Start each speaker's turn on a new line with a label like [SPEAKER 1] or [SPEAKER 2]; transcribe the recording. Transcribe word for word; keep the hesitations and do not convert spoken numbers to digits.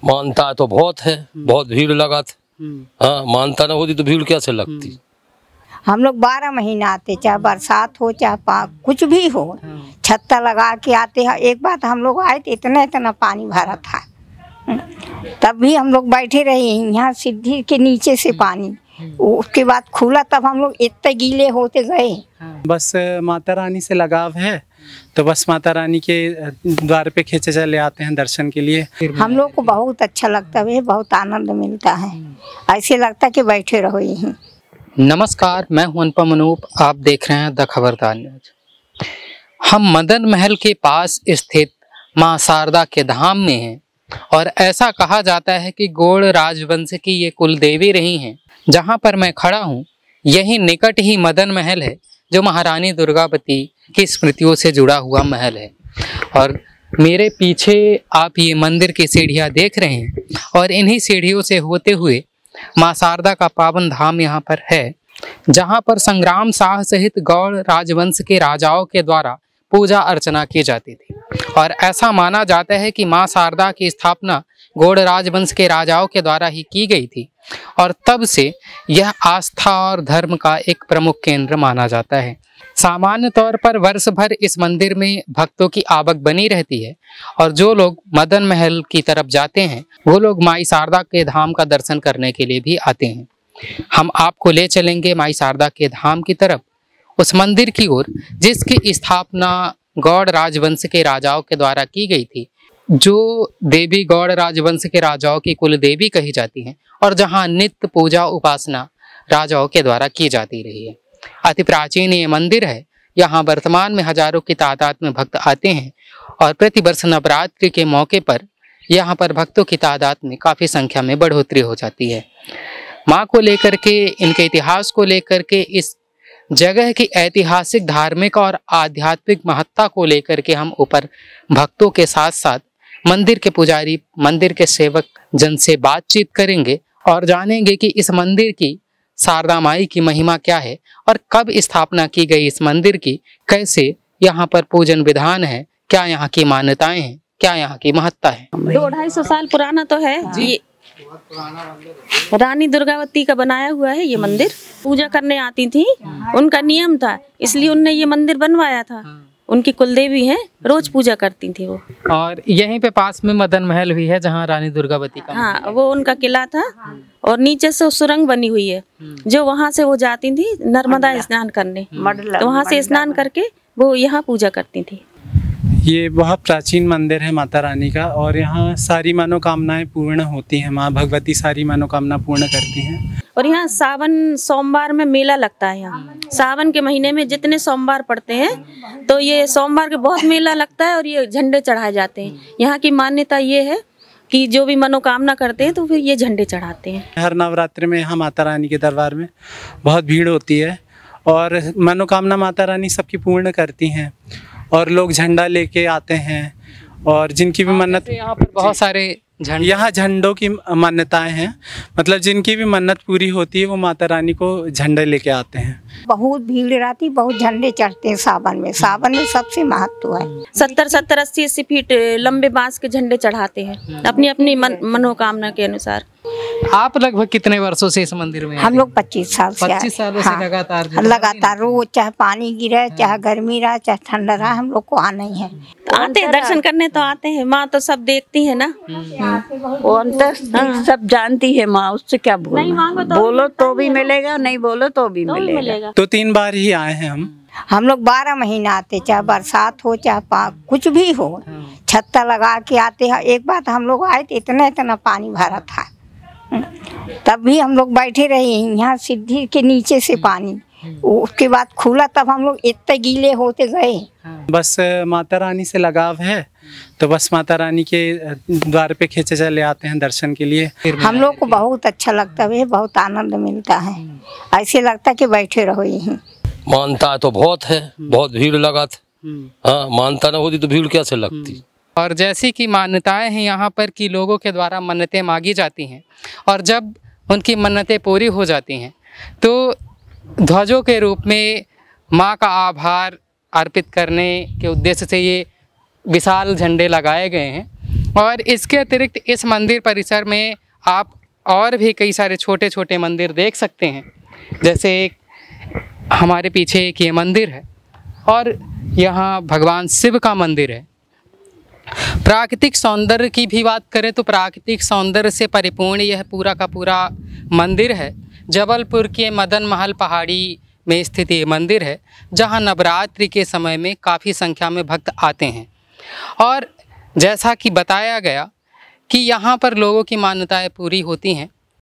[SPEAKER 1] मानता तो बहुत है, बहुत भीड़ लगा था। हाँ, मानता ना होती तो भीड़ कैसे लगती।
[SPEAKER 2] हम लोग बारह महीना आते, चाहे बरसात हो चाहे कुछ भी हो, छत्ता लगा के आते हैं। एक बात हम लोग आए तो इतना इतना पानी भरा था, तब भी हम लोग बैठे रहे यहाँ सीढ़ी के नीचे से पानी, उसके बाद खुला तब हम लोग इतने गीले होते गए।
[SPEAKER 3] बस माता रानी से लगाव है तो बस माता रानी के द्वार पे खींचे चले आते हैं दर्शन के लिए।
[SPEAKER 2] हम लोग को बहुत अच्छा लगता है, बहुत आनंद मिलता है, ऐसे लगता है कि बैठे रहो यहीं।
[SPEAKER 4] नमस्कार, मैं हूं अनुपम अनूप, आप देख रहे हैं द खबरदार न्यूज। हम मदन महल के पास स्थित मां शारदा के धाम में हैं और ऐसा कहा जाता है कि गौड़ राजवंश की ये कुल देवी रही हैं। जहां पर मैं खड़ा हूं यही निकट ही मदन महल है, जो महारानी दुर्गावती की स्मृतियों से जुड़ा हुआ महल है। और मेरे पीछे आप ये मंदिर की सीढ़ियां देख रहे हैं और इन्हीं सीढ़ियों से होते हुए मां शारदा का पावन धाम यहाँ पर है, जहाँ पर संग्राम शाह सहित गौड़ राजवंश के राजाओं के द्वारा पूजा अर्चना की जाती थी। और ऐसा माना जाता है कि मां शारदा की स्थापना गौड़ राजवंश के राजाओं के द्वारा ही की गई थी और तब से यह आस्था और धर्म का एक प्रमुख केंद्र माना जाता है। सामान्य तौर पर वर्ष भर इस मंदिर में भक्तों की आवक बनी रहती है और जो लोग मदन महल की तरफ जाते हैं वो लोग माई शारदा के धाम का दर्शन करने के लिए भी आते हैं। हम आपको ले चलेंगे माई शारदा के धाम की तरफ, उस मंदिर की ओर जिसकी स्थापना गौड़ राजवंश के राजाओं के द्वारा की गई थी, जो देवी गौड़ राजवंश के राजाओं की कुल देवी कही जाती हैं और जहां नित्य पूजा उपासना राजाओं के द्वारा की जाती रही है। अति प्राचीन ये मंदिर है। यहाँ वर्तमान में हजारों की तादाद में भक्त आते हैं और प्रतिवर्ष नवरात्रि के मौके पर यहाँ पर भक्तों की तादाद में काफ़ी संख्या में बढ़ोतरी हो जाती है। माँ को लेकर के, इनके इतिहास को लेकर के, इस जगह की ऐतिहासिक, धार्मिक और आध्यात्मिक महत्ता को लेकर के हम ऊपर भक्तों के साथ साथ मंदिर के पुजारी, मंदिर के सेवक जन से बातचीत करेंगे और जानेंगे कि इस मंदिर की, शारदा माई की महिमा क्या है और कब स्थापना की गई इस मंदिर की, कैसे यहाँ पर पूजन विधान है, क्या यहाँ की मान्यताएं हैं, क्या यहाँ की महत्ता है।
[SPEAKER 5] दो ढाई सौ साल पुराना तो है ये, रानी दुर्गावती का बनाया हुआ है ये मंदिर। पूजा करने आती थी, उनका नियम था, इसलिए उनने ये मंदिर बनवाया था। उनकी कुलदेवी हैं, रोज पूजा करती थी वो।
[SPEAKER 4] और यहीं पे पास में मदन महल भी है जहाँ रानी दुर्गावती का,
[SPEAKER 5] हाँ, वो उनका किला था और नीचे से सुरंग बनी हुई है, जो वहाँ से वो जाती थी नर्मदा स्नान करने, तो वहाँ से स्नान करके वो यहाँ पूजा करती थी।
[SPEAKER 3] ये बहुत प्राचीन मंदिर है माता रानी का और यहाँ सारी मनोकामनाएं पूर्ण होती हैं। माँ भगवती सारी मनोकामना पूर्ण करती हैं।
[SPEAKER 5] और यहाँ सावन सोमवार में मेला लगता है। यहाँ सावन के महीने में जितने सोमवार पड़ते हैं तो ये सोमवार के बहुत मेला लगता है और ये झंडे चढ़ाए जाते हैं। यहाँ की मान्यता ये है कि जो भी मनोकामना करते हैं तो फिर ये झंडे चढ़ाते हैं।
[SPEAKER 3] हर नवरात्रि में यहाँ माता रानी के दरबार में बहुत भीड़ होती है और मनोकामना माता रानी सबकी पूर्ण करती हैं और लोग झंडा लेके आते हैं और जिनकी भी मन्नत,
[SPEAKER 4] यहाँ पर बहुत सारे झंडे,
[SPEAKER 3] यहाँ झंडों की मान्यताएं हैं, मतलब जिनकी भी मन्नत पूरी होती है वो माता रानी को झंडे लेके आते हैं।
[SPEAKER 2] बहुत भीड़ रहती, बहुत झंडे चढ़ते हैं सावन में। सावन में सबसे महत्व है।
[SPEAKER 5] सत्तर सत्तर अस्सी अस्सी फीट लंबे बांस के झंडे चढ़ाते हैं अपनी अपनी मन, मनोकामना के अनुसार।
[SPEAKER 4] आप लगभग कितने वर्षों से इस मंदिर में?
[SPEAKER 2] हम लोग पच्चीस साल से
[SPEAKER 4] पच्चीस सालों से लगातार
[SPEAKER 2] लगातार रोज, चाहे पानी गिरे, चाहे गर्मी रहा, चाहे ठंडा रहा, हम लोग को आना ही है।
[SPEAKER 5] तो आते हैं दर्शन करने, तो आते हैं। माँ तो सब देखती है ना,
[SPEAKER 6] वो अंतर सब जानती है माँ, उससे क्या बोलना। बोलो तो भी मिलेगा, नहीं बोलो तो भी मिलेगा।
[SPEAKER 3] तो तीन बार ही आए हैं हम।
[SPEAKER 2] हम लोग बारह महीना आते, चाहे बरसात हो चाहे कुछ भी हो, छत्ता लगा के आते हैं। एक बात हम लोग आए तो इतना इतना पानी भरा था, तब भी हम लोग बैठे रहे यहाँ सीढ़ी के नीचे से पानी, उसके बाद खुला तब हम लोग इतने गीले होते गए।
[SPEAKER 3] बस माता रानी से लगाव है तो बस माता रानी के द्वार पे खींचे चले आते हैं दर्शन के लिए।
[SPEAKER 2] हम लोग को बहुत अच्छा लगता है, बहुत आनंद मिलता है, ऐसे लगता है कि बैठे रहो यहीं।
[SPEAKER 1] मानता तो बहुत है, बहुत भीड़ लगा था। हाँ, मानता ना होती तो भीड़ कैसे लगती।
[SPEAKER 4] और जैसी कि मान्यताएं हैं यहाँ पर कि लोगों के द्वारा मन्नतें मांगी जाती हैं और जब उनकी मन्नतें पूरी हो जाती हैं तो ध्वजों के रूप में माँ का आभार अर्पित करने के उद्देश्य से ये विशाल झंडे लगाए गए हैं और इसके अतिरिक्त इस मंदिर परिसर में आप और भी कई सारे छोटे छोटे मंदिर देख सकते हैं। जैसे एक हमारे पीछे एक ये मंदिर है और यहाँ भगवान शिव का मंदिर है। प्राकृतिक सौंदर्य की भी बात करें तो प्राकृतिक सौंदर्य से परिपूर्ण यह पूरा का पूरा मंदिर है। जबलपुर के मदन महल पहाड़ी में स्थित ये मंदिर है, जहाँ नवरात्रि के समय में काफ़ी संख्या में भक्त आते हैं। और जैसा कि बताया गया कि यहाँ पर लोगों की मान्यताएं पूरी होती हैं